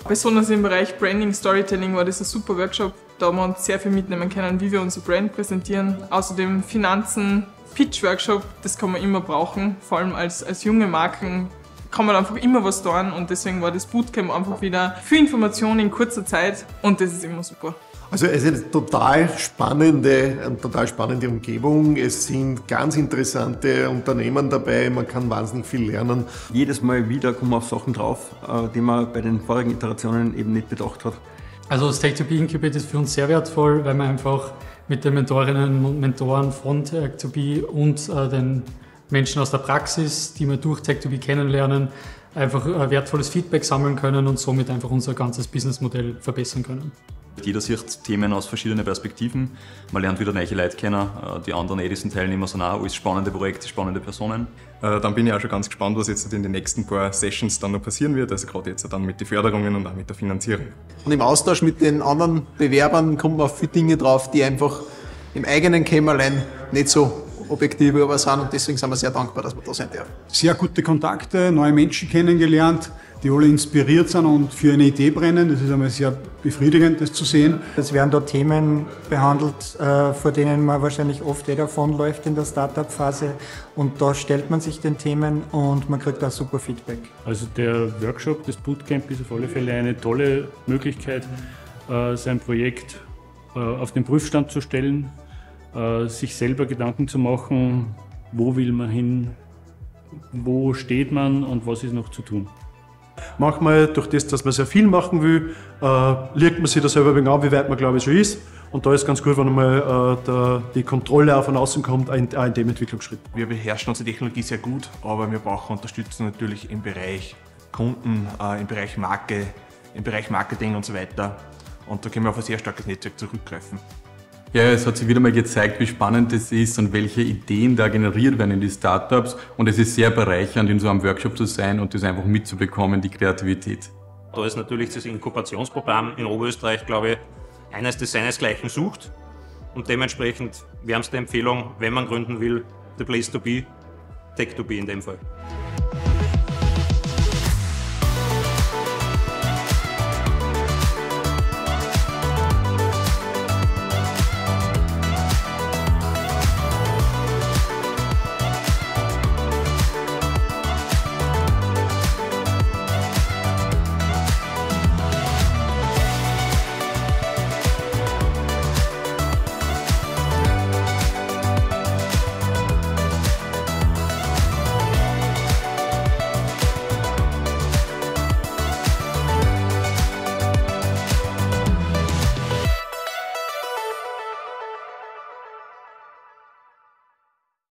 Besonders im Bereich Branding, Storytelling war das ein super Workshop. Da haben wir uns sehr viel mitnehmen können, wie wir unsere Brand präsentieren. Außerdem Finanzen, Pitch-Workshop, das kann man immer brauchen. Vor allem als junge Marken kann man einfach immer was tun und deswegen war das Bootcamp einfach wieder viel Information in kurzer Zeit und das ist immer super. Also es ist eine total spannende Umgebung. Es sind ganz interessante Unternehmen dabei, man kann wahnsinnig viel lernen. Jedes Mal wieder kommen wir auf Sachen drauf, die man bei den vorigen Iterationen eben nicht bedacht hat. Also das Tech2B Incubate ist für uns sehr wertvoll, weil man einfach mit den Mentorinnen und Mentoren von Tech2B und den Menschen aus der Praxis, die wir durch Tech2B kennenlernen, einfach wertvolles Feedback sammeln können und somit einfach unser ganzes Businessmodell verbessern können. Jeder sieht Themen aus verschiedenen Perspektiven. Man lernt wieder neue Leute kennen. Die anderen Edison-Teilnehmer sind auch alles spannende Projekte, spannende Personen. Dann bin ich auch schon ganz gespannt, was jetzt in den nächsten paar Sessions dann noch passieren wird. Also gerade jetzt dann mit den Förderungen und auch mit der Finanzierung. Und im Austausch mit den anderen Bewerbern kommt man auf viele Dinge drauf, die einfach im eigenen Kämmerlein nicht so objektiv über sind. Und deswegen sind wir sehr dankbar, dass wir da sein dürfen. Sehr gute Kontakte, neue Menschen kennengelernt, die alle inspiriert sind und für eine Idee brennen. Das ist einmal sehr befriedigend, das zu sehen. Es werden da Themen behandelt, vor denen man wahrscheinlich oft davonläuft in der Startup-Phase. Und da stellt man sich den Themen und man kriegt da super Feedback. Also der Workshop, das Bootcamp ist auf alle Fälle eine tolle Möglichkeit, sein Projekt auf den Prüfstand zu stellen, sich selber Gedanken zu machen, wo will man hin, wo steht man und was ist noch zu tun. Manchmal, durch das, dass man sehr viel machen will, legt man sich da selber ein wenig an, wie weit man, glaube ich, schon ist. Und da ist ganz gut, wenn einmal die Kontrolle auch von außen kommt, auch in dem Entwicklungsschritt. Wir beherrschen unsere Technologie sehr gut, aber wir brauchen Unterstützung natürlich im Bereich Kunden, im Bereich Marke, im Bereich Marketing und so weiter. Und da können wir auf ein sehr starkes Netzwerk zurückgreifen. Ja, es hat sich wieder mal gezeigt, wie spannend es ist und welche Ideen da generiert werden in die Startups. Und es ist sehr bereichernd, in so einem Workshop zu sein und das einfach mitzubekommen, die Kreativität. Da ist natürlich das Inkubationsprogramm in Oberösterreich, glaube ich, eines, das seinesgleichen sucht. Und dementsprechend wärmste Empfehlung, wenn man gründen will, the place to be, Tech2B in dem Fall.